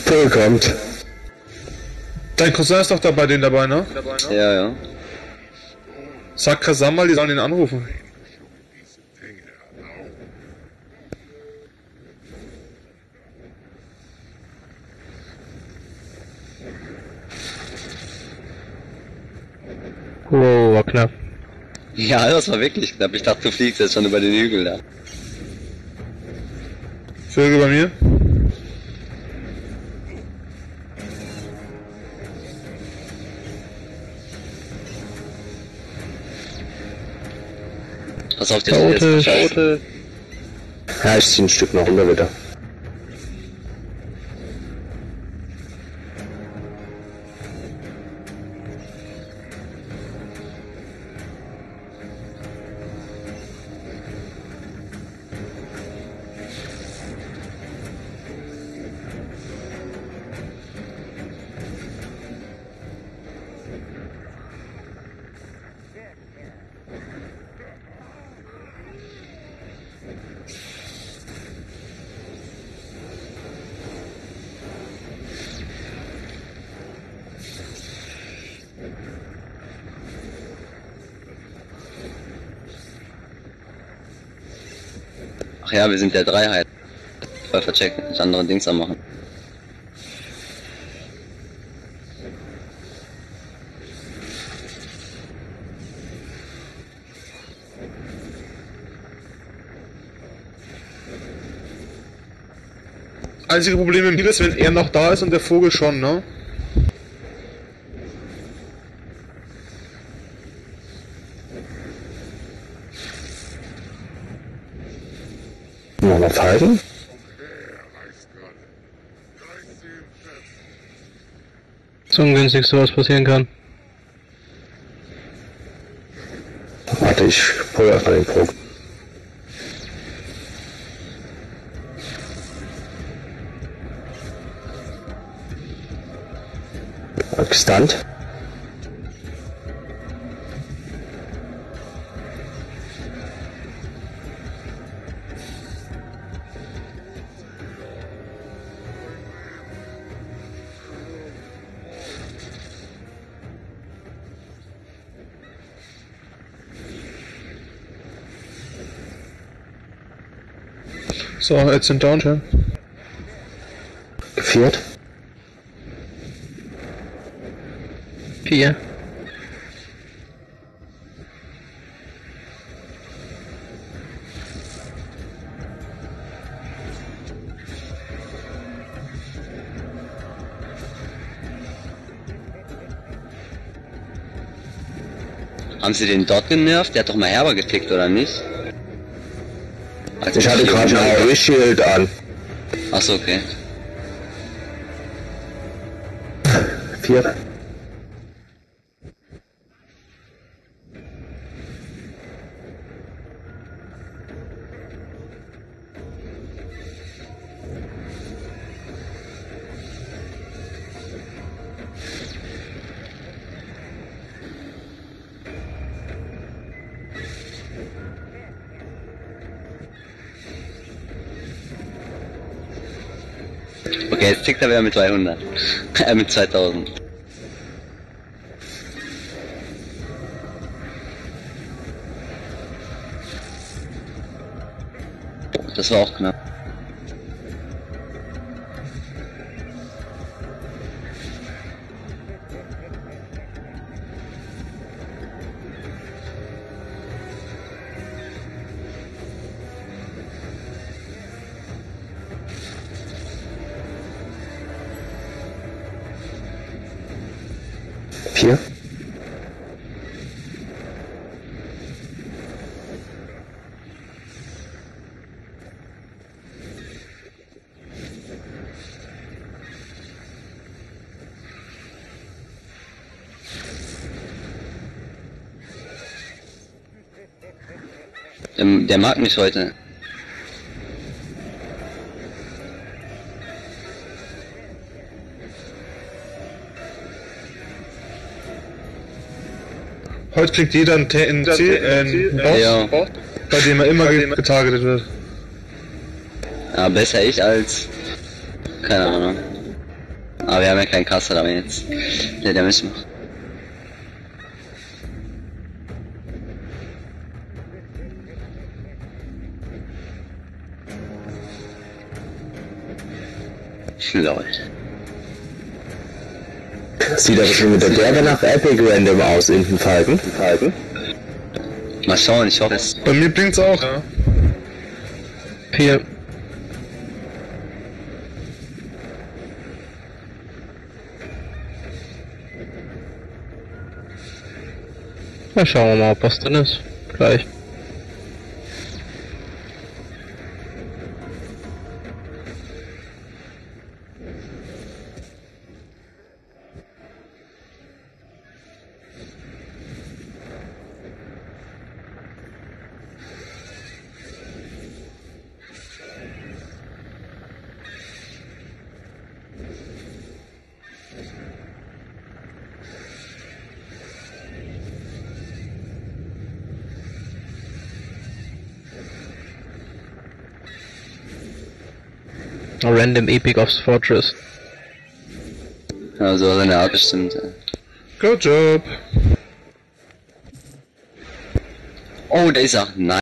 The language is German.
Kommt. Dein Cousin ist doch da bei denen dabei, ne? Ja, ja. Sag Kasam mal, die sollen ihn anrufen. Oh, war knapp. Ja, das war wirklich knapp. Ich dachte, du fliegst jetzt schon über den Hügel da. Vögel bei mir. Pass auf, der ist Chaote. Ja, ich zieh ein Stück noch runter wieder. Ach ja, wir sind der Dreiheit. Voll vercheckt, nicht andere Dings am machen. Einzige Problem im Deal ist, wenn er noch da ist und der Vogel schon, ne? Noch was halten? Das Ungünstigste, was passieren kann. Warte, ich hol erstmal den Krug. Gestunt. So, jetzt sind down, ja. Geviert. 4. Haben sie den dort genervt? Der hat doch mal Herber gefickt, oder nicht? Ich hatte gerade ein Shield an. Achso, okay. 4. Okay, jetzt tickt er wieder mit 200. Mit 2000. Das war auch knapp. Vier. Der mag mich heute. Heute kriegt jeder einen Boss, Ja. bei dem er immer getargetet wird. Ja, besser ich als... Keine Ahnung. Aber wir haben ja keinen Caster damit jetzt. Der müssen wir. Lol. Sieht aber schon mit der Derbe nach Epic Random aus in den Falken. Mal schauen, ich hoffe es. Bei mir blinkt's auch. Ja. 4. Na, schauen wir mal, ob was drin ist. Gleich. A random Epic of Fortress. Also eine Art bestimmt. Good job. Oh, da ist er. Nein.